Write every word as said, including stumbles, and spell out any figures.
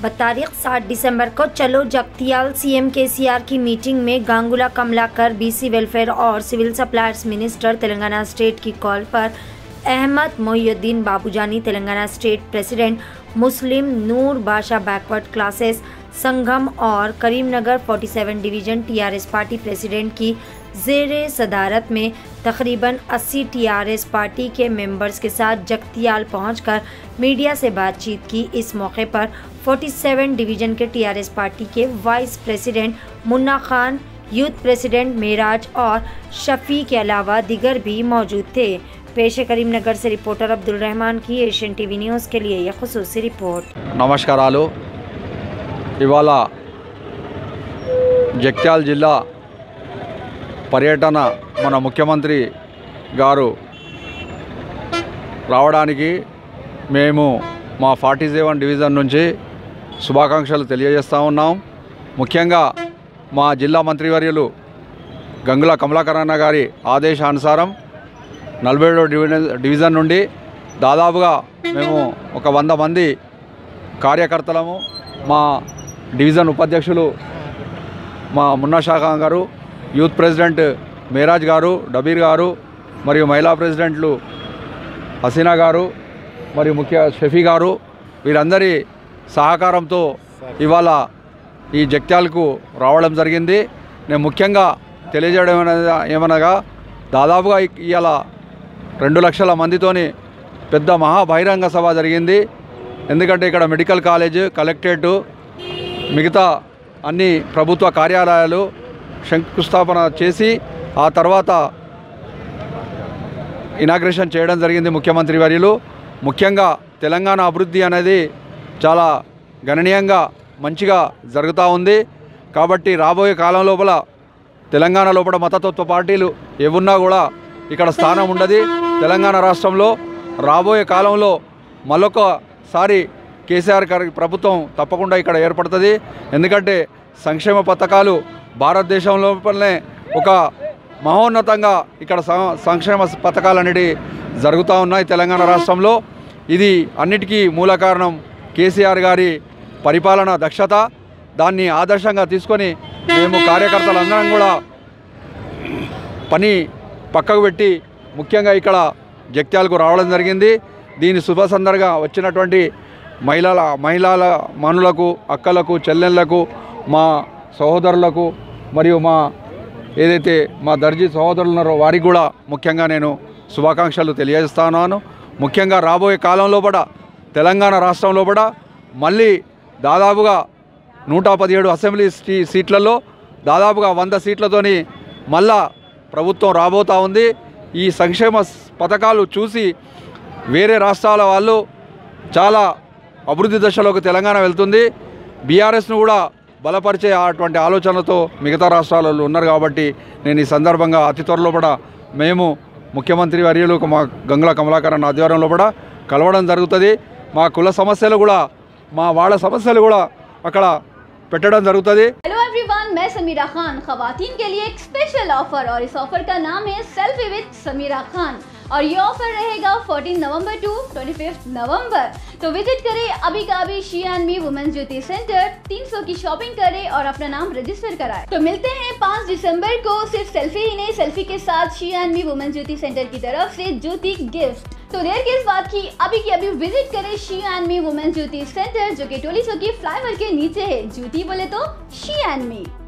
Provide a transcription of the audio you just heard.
तारीख सात दिसंबर को चलो जगतियाल सीएम केसीआर की मीटिंग में गांगुला कमलाकर बीसी वेलफेयर और civil suppliers minister Telangana state की कॉल पर अहमद मोहिउद्दीन बाबूजानी तेलंगाना स्टेट प्रेसिडेंट मुस्लिम नूर बाशा बैकवर्ड क्लासेस संगम और करीमनगर सैंतालीस डिवीज़न टीआरएस पार्टी प्रेसिडेंट की ज़ेरे सदारत में तकरीबन अस्सी टीआरएस पार्टी के मेंबर्स के साथ जगतियाल पहुंचकर मीडिया से बातचीत की। इस मौके पर सैंतालीस डिवीज़न के टीआरएस पार्टी के vice president Munna Khan, youth president Meraj और शफी के अलावा दिगर भी मौजूद थे। पेश करीमनगर से रिपोर्टर अब्दुल रहमान की एशियन टीवी न्यूज़ के लिए यह खुसूसी रिपोर्ट। नमस्कारालु। इवाल जगित्याल जिल्ला पर्यटन मन मुख्यमंत्री गारू रावडानिकी मेमू मा फोर्टी सेवन डिविजन नुंची शुभाकांक्षलु तेलियजेस्ता उन्नाम। मुख्యంగా మా జిల్లా మంత్రివర్యులు గంగుల కమలాకర్ అన్న గారి ఆదేశానుసారం నలభై ఏడవ డివిజన్ డివిజన్ నుండి దాదాపుగా మేము ఒక వంద మంది కార్యకర్తలము, మా డివిజన్ ఉపాధ్యక్షులు మా మున్నా షా ఖాన్ గారు, యూత్ ప్రెసిడెంట్ మేరాజ్ గారు, డబీర్ గారు మరియు మహిళా ప్రెసిడెంట్లు హసీనా గారు మరియు ముఖ్య షఫీ గారు, వీరందరి సహకారంతో ఇవాళ ఈ జగిత్యాలకు రావడం జరిగింది। నేను ముఖ్యంగా తెలియజేయడం ఏమనగా దాదాపుగా ఇవాళ రెండు లక్షల మందితోని పెద్ద మహా బహిరంగ సభ జరిగింది। ఎందుకంటే ఇక్కడ మెడికల్ కాలేజ్, కలెక్టరేట్, మిగతా అన్ని ప్రభుత్వ కార్యాలయాలు శంకుస్థాపన చేసి ఆ తర్వాత ఇనాగ్రేషన్ చేయడం జరిగింది ముఖ్యమంత్రి వర్యులు। ముఖ్యంగా తెలంగాణ అభివృద్ధి అనేది చాలా గణనీయంగా మంచిగా జరుగుతూ ఉంది। కాబట్టి రాబోయే కాలం లోపల తెలంగాణ లోపల మతతత్వ పార్టీలు ఏవున్నా కూడా ఇక్కడ స్థానం ఉండదు। తెలంగాణ రాష్ట్రంలో రాబోయే కాలంలో మరొకసారి కేసీఆర్ గారి ప్రభుత్వం తప్పకుండా ఇక్కడ ఏర్పడుతుంది। ఎందుకంటే సంక్షేమ పథకాలు భారతదేశం లోపలనే ఒక మహోన్నతంగా ఇక్కడ సంక్షేమ పథకాలన్నిటి జరుగుతూ ఉన్నాయి తెలంగాణ రాష్ట్రంలో। ఇది అన్నిటికీ మూల కారణం కేసీఆర్ గారి పరిపాలన దక్షత। దాన్ని ఆదర్శంగా తీసుకొని మేము కార్యకర్తలందరం కూడా పని పక్కకు పెట్టి ముఖ్యంగా ఇక్కడ జగిత్యాలకు రావడం జరిగింది। దీని శుభ సందర్భంగా వచ్చినటువంటి మహిళల మహిళల మనులకు, అక్కలకు, చెల్లెళ్లకు, మా సహోదరులకు మరియు మా ఏదైతే మా దర్జీ సహోదరులు ఉన్నారో వారికి కూడా ముఖ్యంగా నేను శుభాకాంక్షలు తెలియజేస్తున్నాను। ముఖ్యంగా రాబోయే కాలంలో కూడా తెలంగాణ రాష్ట్రంలో కూడా మళ్ళీ దాదాపుగా నూట పదిహేడు అసెంబ్లీ సీట్లలో దాదాపుగా వంద సీట్లతోని మళ్ళా ప్రభుత్వం రాబోతూ ఉంది। ఈ సంక్షేమ పథకాలు చూసి వేరే రాష్ట్రాల వాళ్ళు చాలా అభివృద్ధి దశలోకి తెలంగాణ వెళ్తుంది। బీఆర్ఎస్ను కూడా బలపరిచే అటువంటి ఆలోచనలతో మిగతా రాష్ట్రాలలో ఉన్నారు। కాబట్టి నేను ఈ సందర్భంగా అతి త్వరలో కూడా మేము ముఖ్యమంత్రి వర్యులు మా గంగుల కమలాకర్ అన్న ఆధ్వర్యంలో కూడా కలవడం జరుగుతుంది। మా కుల సమస్యలు కూడా మా వాళ్ళ సమస్యలు కూడా అక్కడ పెట్టడం జరుగుతుంది। हेलो एवरीवन, मैं समीरा खान। खवातीन के लिए एक स्पेशल ऑफर और इस ऑफर का नाम है सेल्फी विद समीरा खान और ये ऑफर रहेगा चौदह नवंबर टू पच्चीस नवंबर। तो विजिट करें अभी का अभी she and me women's Jyoti centre, तीन सौ की शॉपिंग करें और अपना नाम रजिस्टर कराएं। तो मिलते हैं पाँच दिसंबर को। सिर्फ सेल्फी ही नहीं, सेल्फी के साथ she and me women's Jyoti centre की तरफ से ज्योति गिफ्ट। तो देर किस बात की, अभी की अभी विजिट करें she and me women's Jyoti centre जो कि टोली चौकी फ्लाईओवर के नीचे है। ज्योति बोले तो शी एंड मी।